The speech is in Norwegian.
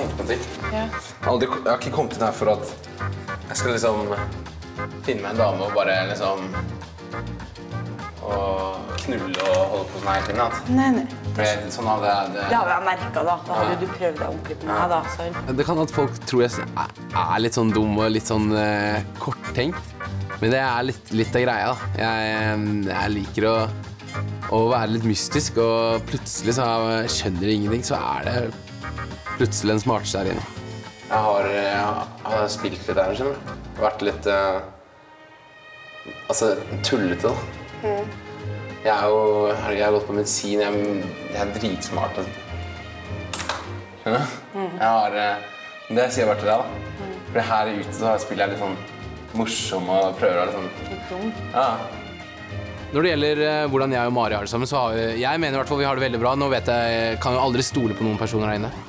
kommet meg til. Ja. Jeg har ikke kommet inn her for at jeg skal liksom finne meg en dame og bare liksom og knulle og holde på sånn hele tiden. Nei. Sånn hadde jeg det. Det har jeg merket da. Da hadde du prøvd deg ordentlig på meg da. Så. Det kan at folk tror jeg er litt sånn dum og litt sånn korttenkt. Men det er litt av greia da. Jeg liker å være litt mystisk, og plutselig så skjønner jeg ingenting, så er det plutselig en smarteste her inne. Jeg har spilt litt der, skjønner du. Vært litt altså, tullete da. Jeg har gått på medisin, jeg er dritsmart. Skjønner du? Det sier jeg bare til deg da. For her ute så spiller jeg litt sånn morsom og prøver å være litt sånn. Ja. Når det gjelder hvordan jeg og Mari har det sammen, så jeg mener i hvert fall vi har det veldig bra. Nå vet jeg, kan jo aldri stole på noen personer her inne.